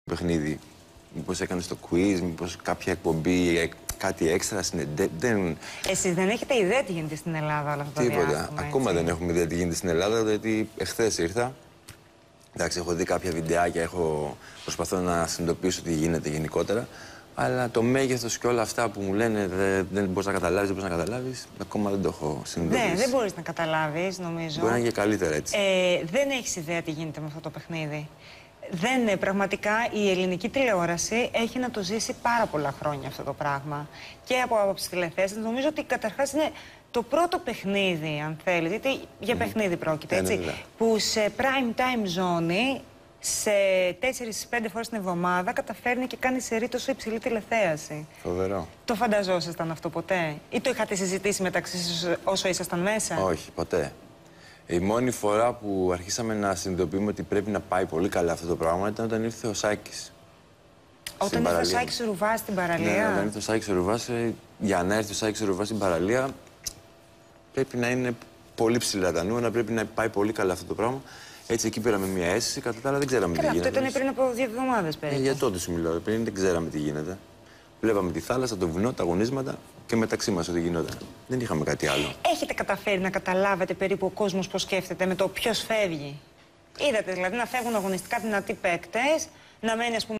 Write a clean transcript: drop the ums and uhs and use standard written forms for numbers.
παιχνίδι. Μήπως έκανες το quiz, μήπως κάποια εκπομπή, κάτι έξτρα δεν... Εσείς δεν έχετε ιδέα τι γίνεται στην Ελλάδα όλα αυτά τα διάστημα? Τίποτα. Ακόμα δεν έχουμε ιδέα τι γίνεται στην Ελλάδα, γιατί εχθές ήρθα. Εντάξει, έχω δει κάποια βιντεάκια, προσπαθώ να συνειδητοποιήσω τι γίνεται γενικότερα. Αλλά το μέγεθος και όλα αυτά που μου λένε δεν μπορείς να καταλάβεις, δεν μπορείς να καταλάβεις, ακόμα δεν το έχω συνειδητοποιήσει. Ναι, δεν μπορείς να καταλάβεις, νομίζω. Μπορεί να είναι και καλύτερα έτσι. Δεν έχεις ιδέα τι γίνεται με αυτό το παιχνίδι. Πραγματικά η ελληνική τηλεόραση έχει να το ζήσει πάρα πολλά χρόνια αυτό το πράγμα. Και από άποψη τηλεθέασης, νομίζω ότι καταρχάς είναι το πρώτο παιχνίδι, αν θέλετε, γιατί για παιχνίδι πρόκειται, έτσι, που σε prime time ζώνη, σε 4-5 φορές την εβδομάδα, καταφέρνει και κάνει σερί τόσο υψηλή τηλεθέαση. Φοβερό. Το φανταζόσασταν αυτό ποτέ? Ή το είχατε συζητήσει μεταξύ σας όσο ήσασταν μέσα? Όχι, ποτέ. Η μόνη φορά που αρχίσαμε να συνειδητοποιούμε ότι πρέπει να πάει πολύ καλά αυτό το πράγμα ήταν όταν ήρθε ο Σάκης. Όταν ήρθε ο Σάκης Ρουβάς στην παραλία. Ναι, όταν ήρθε ο Σάκης Ρουβάς, για να έρθει ο Σάκης Ρουβάς στην παραλία, πρέπει να είναι πολύ ψηλά τα νούμερα, πρέπει να πάει πολύ καλά αυτό το πράγμα. Έτσι, εκεί πήραμε μια αίσθηση, κατά τα άλλα δεν ξέραμε τι γίνεται. Αυτό ήταν πριν από 2 εβδομάδες περίπου. Για τότε σου μιλάω, πριν δεν ξέραμε τι γίνεται. Βλέπαμε τη θάλασσα, το βουνό, τα αγωνίσματα και μεταξύ μας ό,τι γινόταν. Δεν είχαμε κάτι άλλο. Έχετε καταφέρει να καταλάβετε περίπου ο κόσμος πώς σκέφτεται με το ποιος φεύγει? Είδατε δηλαδή να φεύγουν αγωνιστικά δυνατοί παίκτες, να μένει ας πούμε